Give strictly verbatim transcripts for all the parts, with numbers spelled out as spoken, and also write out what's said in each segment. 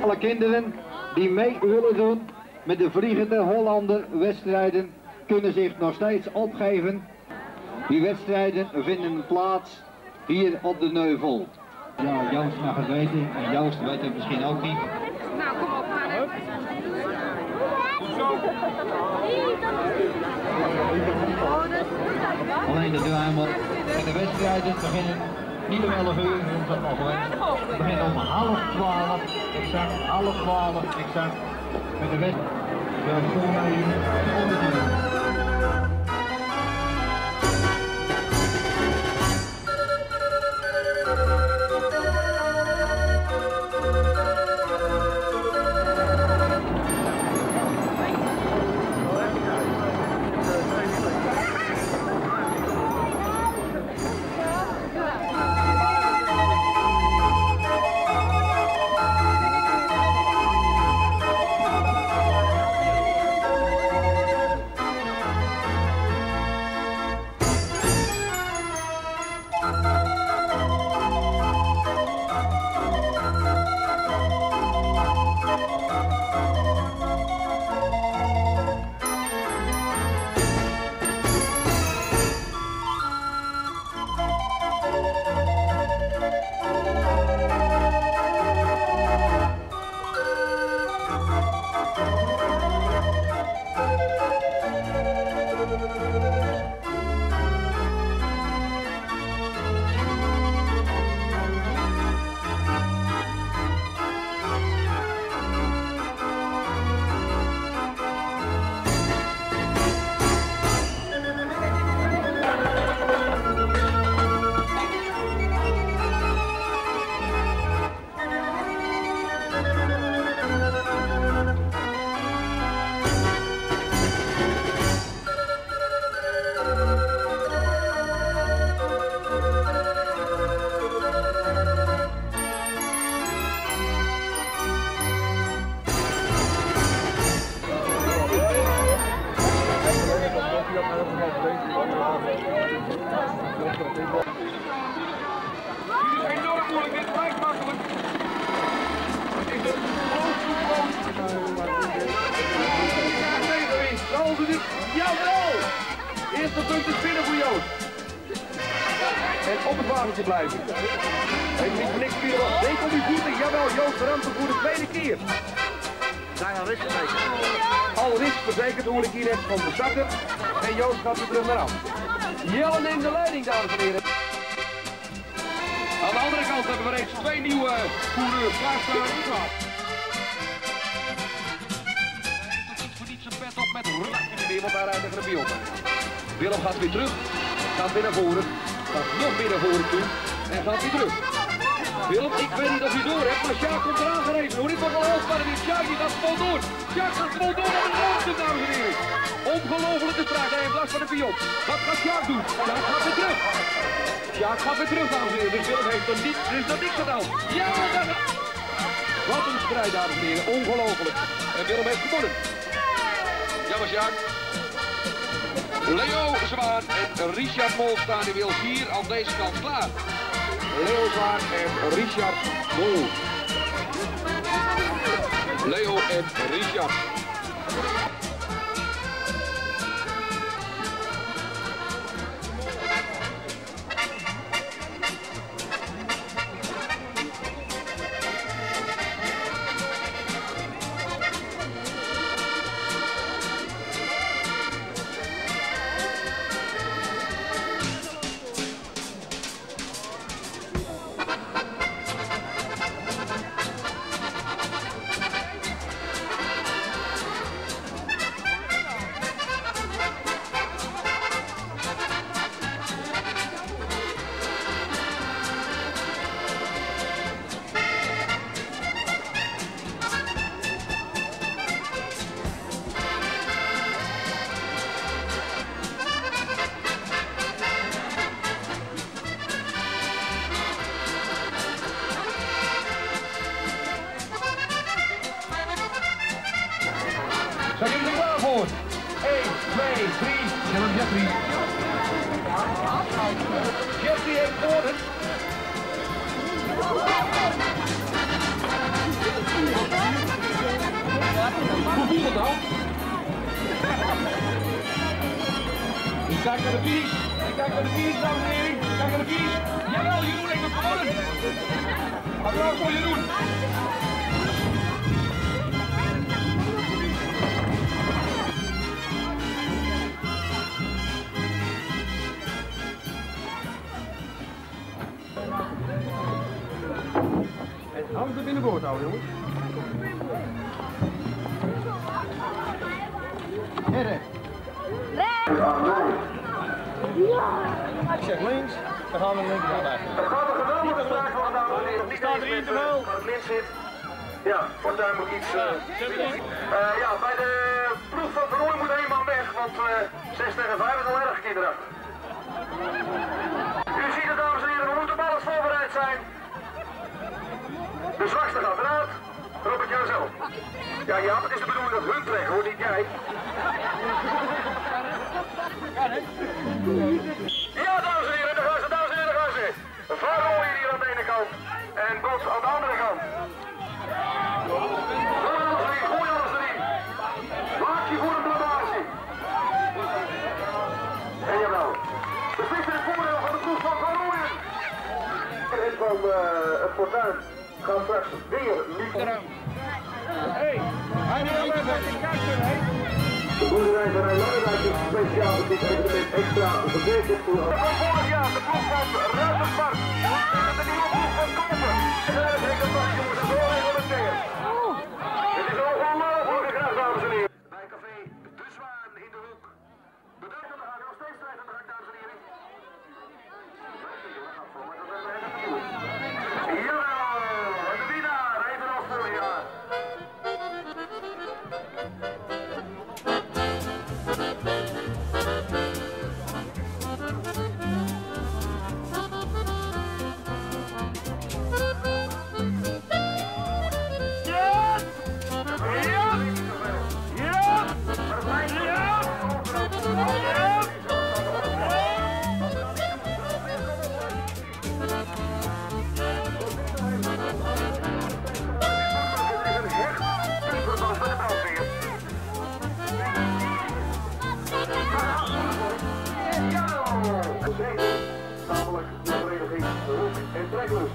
Alle kinderen die mee willen doen met de Vliegende Hollander wedstrijden kunnen zich nog steeds opgeven. Die wedstrijden vinden plaats hier op de Neuvel. Ja, Joost mag het weten en Joost weet het misschien ook niet. Nou, kom op, maar. Alleen de duimel. En de wedstrijden beginnen niet om elf uur, dat is al geweest. Het begint om half twaalf, exact, half twaalf, exact. Met de wedstrijd. Ja, zo naar hier. Jawel! Eerste punt is binnen voor Joost. En op het wagentje blijven. Heeft niet niks meer op. Denk op die voeten. Jawel, Joost ramt voor de tweede keer. Zijn al risk verzekerd. Al risk verzekerd hoor ik hier net van de starter. En Joost gaat weer terug naar af. Jelle neemt de leiding, dames en heren. Aan de andere kant hebben we reeds twee nieuwe coureurs klaarstaan. Op met rug in de weer, want daar rijdt de grapje op. Willem gaat weer terug, gaat weer naar voren, gaat nog weer naar voren toe en gaat weer terug. Willem, ik weet niet of je door hebt, maar Sjaak komt eraan gereden hoor. Dit wordt wel heel spannend, Sjaak die gaat gewoon door. Sjaak gaat gewoon door naar de rood, dames en heren. Ongelofelijke strijd, hij heeft last van de pion. Wat gaat Sjaak doen? Sjaak gaat weer terug. Sjaak gaat weer terug, dames en heren. Dus Willem heeft er, niet, er is nog niks gedaan. Ja, dat... Wat een strijd, dames en heren. Ongelooflijk. En Willem heeft gewonnen. Jammer Sjaak. Leo Zwaan en Richard Mol staan inmiddels hier aan deze kant klaar. Leo Zwaan en Richard Mol. Leo en Richard. Zijn jullie er klaar voor? één, twee, drie. Willem Jeffrey. Jeffrey heeft gewonnen. Hoe voelt het nou? Ik kijk naar de finish. Ik kijk naar de finish, dames en heren. Ik kijk naar de finish. Jawel, Jeroen heeft het gewonnen. Applaus voor Jeroen. En handen binnenboord houden, jongens. Heren. Ik zeg links, dan gaan we links naar rechts. Het gaat een geweldige strijd van de dames en heren. Niet staat er eens in met, de wel. uh, waar het lint zit. Ja, Fortuyn moet iets... Uh, uh, ja, bij de ploeg van Van Rooij moet één man weg, want uh, zes tegen vijf is al erg kinderachtig. U ziet het, dames en heren, we moeten op alles voorbereid zijn. De zwakste gaat eruit. Robert, jou zelf. Ja, ja, het is de bedoeling dat hun trekken, hoor, niet jij. Ja, dames en heren, daar gaan ze, dames en heren, daar gaan ze. Van Rooij hier aan de ene kant en Bos aan de andere kant. Gooi alles erin, gooi alles erin. Maak je voor een blamage. En jawel. Beslist in het voordeel van de ploeg van Van Rooij. En van uh, het Fortuyn gaat straks weer niet. Hé, hij wil even een kaartje, hè? De boerderij van Rijnlanderijk is speciaal voor dit evenement extra verzekerd voor... Van vorig jaar, de ploeg van Ruitenpark. Tegen de nieuwe ploeg van Kopen. En daar is Hekkenpark, jongens, dat is wel even wat zeggen. Het is ongelooflijk graag, dames en heren. Bij café De Zwaan in de hoek. Bedankt aan de gang, nog steeds strijd aan de gang, dames en heren. Jawel, en de winnaar, evenals vorig jaar. Namelijk de vereniging Hoek en Treklust.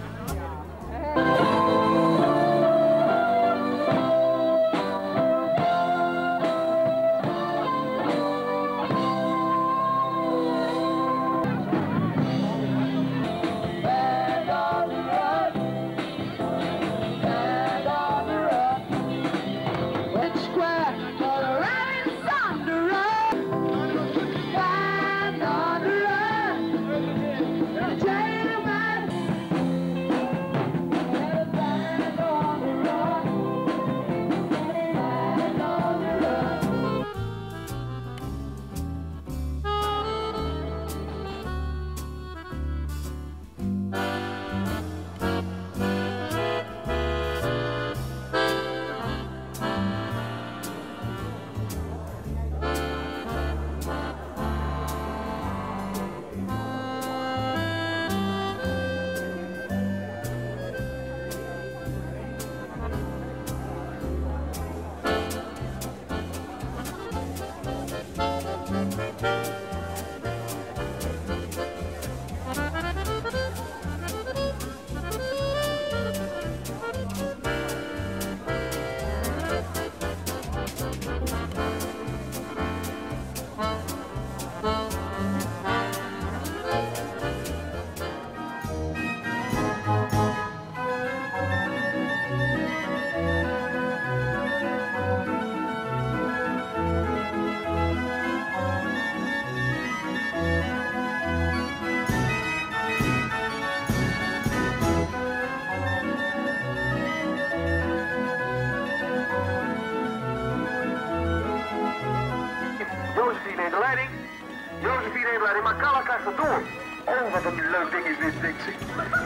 Josephine in de leiding. Josephine in de leiding, maar Kalla krijgt het door. Oh, wat een leuk ding is dit, denkt ze.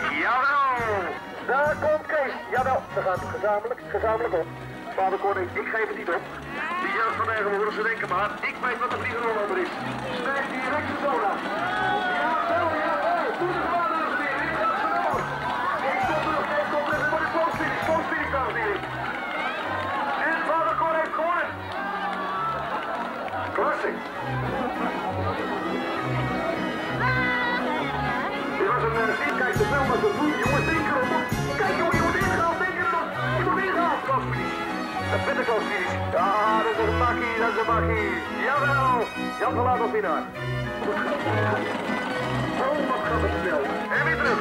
Jawel! Daar komt Kees. Jawel, ze gaan gezamenlijk, gezamenlijk op. Vader Corning, ik geef het niet op. Die jeugd van Ergen horen ze denken, maar ik weet wat de vliegende Hollander is. Stijgt direct de zone aan. Jawel, jawel! Doe de vader eens weer. Ik ga het verloren. Ik stop er nog steeds op. Let voor de postfinish. Postfinish, dames en heren. En Vader Corning heeft gewonnen. zien. Kijk, de film dat we doen. Jongens, denk erop. Kijk, jongen, je wordt ingehaald. Denk erop. Je wordt ingehaald. Klasfinish. Dat vind ik klasfinish. Ja, dat is een makkie. Dat is een makkie. Jawel. Jan van Laat als winnaar. Oh, wat gaat het snel. En weer terug.